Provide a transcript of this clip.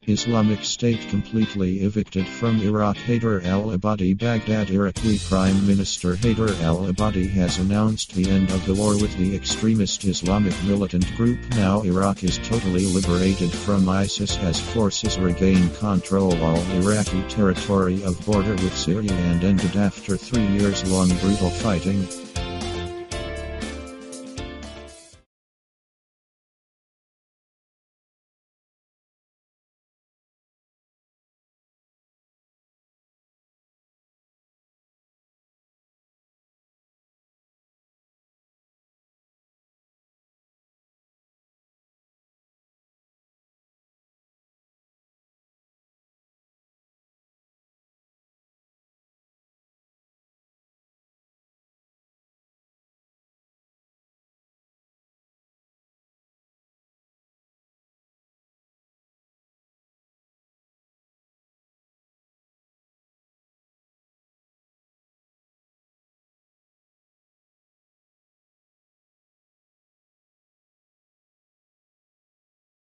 Islamic State completely evicted from Iraq. Haider al-Abadi. Baghdad. Iraqi Prime Minister Haider al-Abadi has announced the end of the war with the extremist Islamic militant group. Now Iraq is totally liberated from ISIS as forces regain control all Iraqi territory of border with Syria and ended after 3 years long brutal fighting.